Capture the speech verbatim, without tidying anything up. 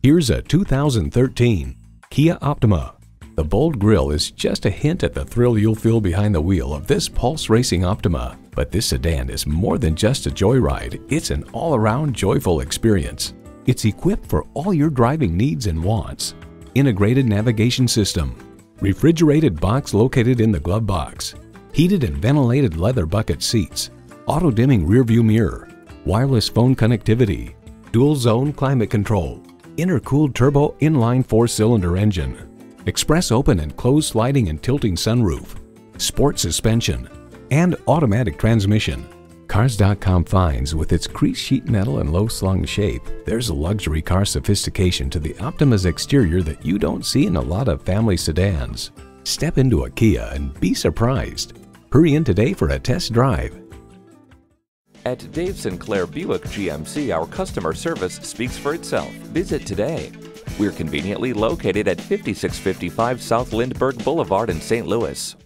Here's a two thousand thirteen Kia Optima. The bold grille is just a hint at the thrill you'll feel behind the wheel of this Pulse Racing Optima. But this sedan is more than just a joyride, it's an all-around joyful experience. It's equipped for all your driving needs and wants. Integrated navigation system, refrigerated box located in the glove box, heated and ventilated leather bucket seats, auto-dimming rearview mirror, wireless phone connectivity, dual-zone climate control, intercooled turbo inline four-cylinder engine, express open and closed sliding and tilting sunroof, sport suspension, and automatic transmission. Cars dot com finds with its crease sheet metal and low-slung shape, there's a luxury car sophistication to the Optima's exterior that you don't see in a lot of family sedans. Step into a Kia and be surprised. Hurry in today for a test drive. At Dave Sinclair Buick G M C, our customer service speaks for itself. Visit today. We're conveniently located at fifty-six fifty-five South Lindbergh Boulevard in Saint Louis.